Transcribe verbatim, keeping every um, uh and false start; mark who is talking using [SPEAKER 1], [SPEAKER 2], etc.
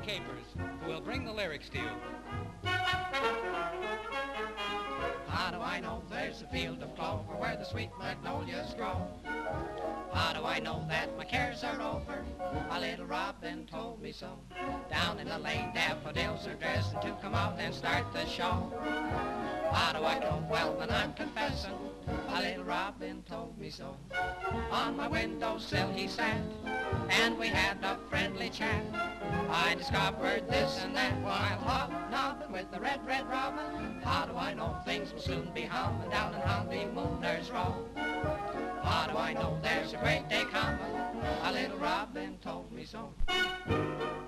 [SPEAKER 1] and capers, who will bring the lyrics to you.
[SPEAKER 2] How do I know there's a field of clover where the sweet magnolias grow? How do I know that my cares are over? A little robin told me so. Down in the lane, daffodils are dressing to come out and start the show. How do I know? Well, then I'm confessing, a little robin told me so. On my windowsill he sat, and we had a friendly chat. I discovered this and that while hobnobbing with the red, red robin. How do I know things will soon be humming down in Honeymooners Row? How do I know there's a great day coming? A little robin told me so.